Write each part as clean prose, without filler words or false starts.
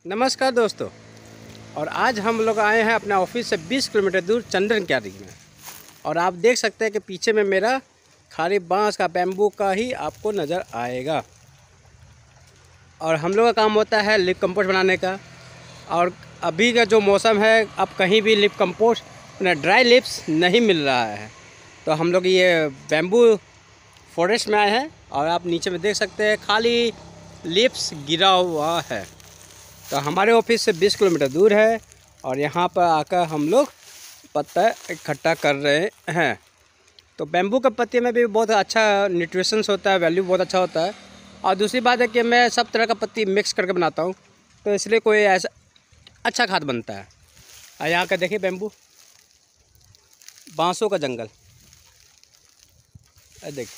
नमस्कार दोस्तों। और आज हम लोग आए हैं अपने ऑफिस से 20 किलोमीटर दूर चंदन क्यारी में। और आप देख सकते हैं कि पीछे में मेरा खाली बांस का बैम्बू का ही आपको नज़र आएगा। और हम लोग का काम होता है लिप कंपोस्ट बनाने का। और अभी का जो मौसम है, अब कहीं भी लिप कंपोस्ट ड्राई लिप्स नहीं मिल रहा है, तो हम लोग ये बैम्बू फॉरेस्ट में आए हैं। और आप नीचे में देख सकते हैं खाली लिप्स गिरा हुआ है। तो हमारे ऑफिस से 20 किलोमीटर दूर है और यहाँ पर आकर हम लोग पत्ता इकट्ठा कर रहे हैं। तो बैम्बू के पत्ते में भी बहुत अच्छा न्यूट्रिशंस होता है, वैल्यू बहुत अच्छा होता है। और दूसरी बात है कि मैं सब तरह का पत्ती मिक्स करके बनाता हूँ, तो इसलिए कोई ऐसा अच्छा खाद बनता है। और यहाँ का देखिए बैम्बू, बांसों का जंगल, देखिए।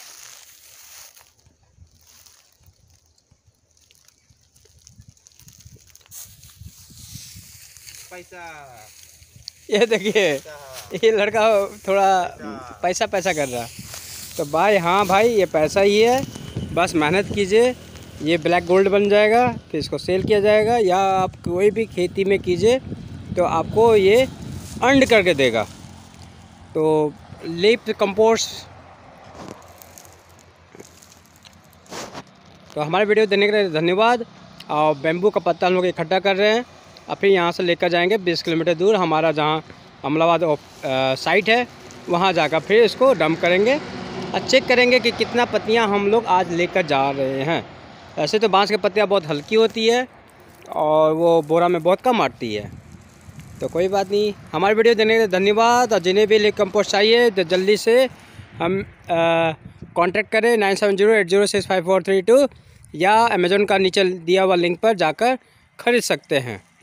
पैसा ये देखिए, ये लड़का थोड़ा पैसा कर रहा। तो भाई हाँ भाई, ये पैसा ही है, बस मेहनत कीजिए, ये ब्लैक गोल्ड बन जाएगा, फिर इसको सेल किया जाएगा। या आप कोई भी खेती में कीजिए तो आपको ये अर्न करके देगा। तो लिप कंपोस्ट। तो हमारे वीडियो देखने के लिए धन्यवाद। और बैम्बू का पत्ता हम लोग इकट्ठा कर रहे हैं, और फिर यहाँ से लेकर जाएंगे 20 किलोमीटर दूर हमारा जहाँ अमलाबाद साइट है, वहाँ जाकर फिर इसको डंप करेंगे और चेक करेंगे कि कितना पत्तियाँ हम लोग आज लेकर जा रहे हैं। ऐसे तो बांस की पत्तियाँ बहुत हल्की होती है और वो बोरा में बहुत कम आती है। तो कोई बात नहीं, हमारी वीडियो देखने के लिए धन्यवाद। और जिन्हें भी लिप कंपोस्ट चाहिए तो जल्दी से हम कांटेक्ट करें 9708065432 या अमेज़न का नीचे दिया हुआ लिंक पर जाकर खरीद सकते हैं।